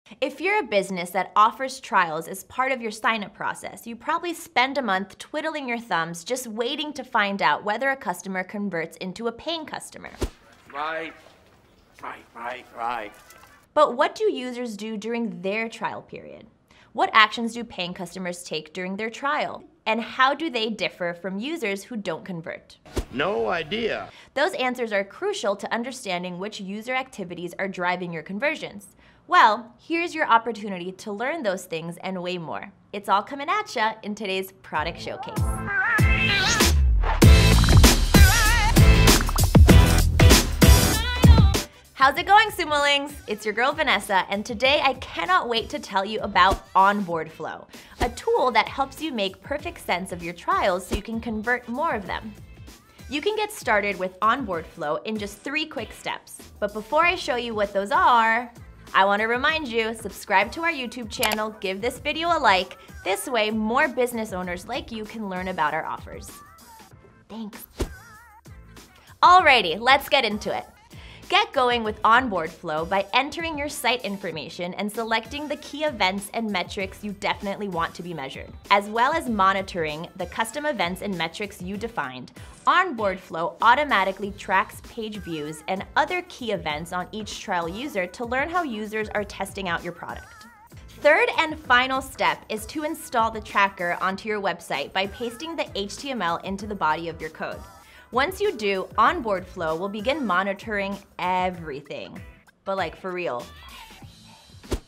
If you're a business that offers trials as part of your sign-up process, you probably spend a month twiddling your thumbs just waiting to find out whether a customer converts into a paying customer. Right. But what do users do during their trial period? What actions do paying customers take during their trial? And how do they differ from users who don't convert? No idea. Those answers are crucial to understanding which user activities are driving your conversions. Well, here's your opportunity to learn those things and way more. It's all coming at ya in today's product showcase. How's it going, Sumolings? It's your girl Vanessa, and today I cannot wait to tell you about OnboardFlow, a tool that helps you make perfect sense of your trials so you can convert more of them. You can get started with OnboardFlow in just 3 quick steps. But before I show you what those are, I want to remind you, subscribe to our YouTube channel, give this video a like. This way, more business owners like you can learn about our offers. Thanks. Alrighty, let's get into it. Get going with OnboardFlow by entering your site information and selecting the key events and metrics you definitely want to be measured. As well as monitoring the custom events and metrics you defined, OnboardFlow automatically tracks page views and other key events on each trial user to learn how users are testing out your product. Third and final step is to install the tracker onto your website by pasting the HTML into the body of your code. Once you do, OnboardFlow will begin monitoring everything, but like for real, everything.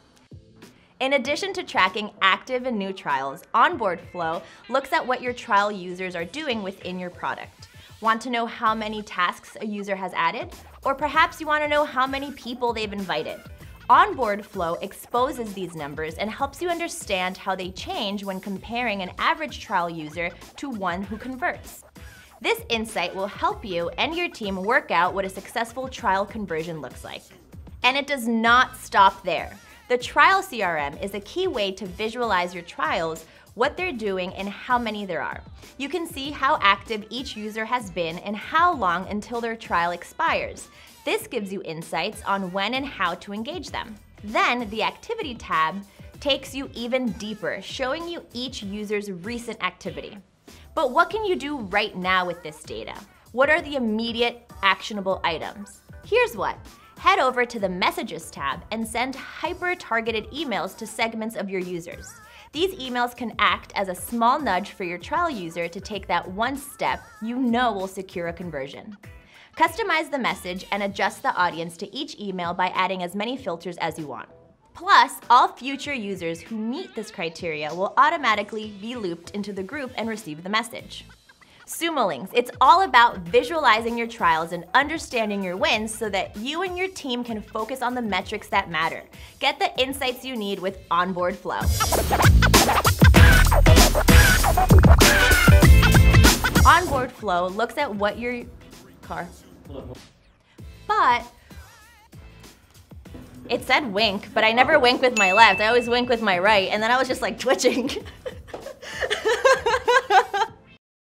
In addition to tracking active and new trials, OnboardFlow looks at what your trial users are doing within your product. Want to know how many tasks a user has added? Or perhaps you want to know how many people they've invited. OnboardFlow exposes these numbers and helps you understand how they change when comparing an average trial user to one who converts. This insight will help you and your team work out what a successful trial conversion looks like. And it does not stop there. The trial CRM is a key way to visualize your trials, what they're doing, and how many there are. You can see how active each user has been and how long until their trial expires. This gives you insights on when and how to engage them. Then the Activity tab takes you even deeper, showing you each user's recent activity. But what can you do right now with this data? What are the immediate actionable items? Here's what. Head over to the Messages tab and send hyper-targeted emails to segments of your users. These emails can act as a small nudge for your trial user to take that one step you know will secure a conversion. Customize the message and adjust the audience to each email by adding as many filters as you want. Plus, all future users who meet this criteria will automatically be looped into the group and receive the message. Sumolings, it's all about visualizing your trials and understanding your wins so that you and your team can focus on the metrics that matter. Get the insights you need with OnboardFlow. OnboardFlow looks at what your It said wink, but I never wink with my left. I always wink with my right, and then I was just like twitching.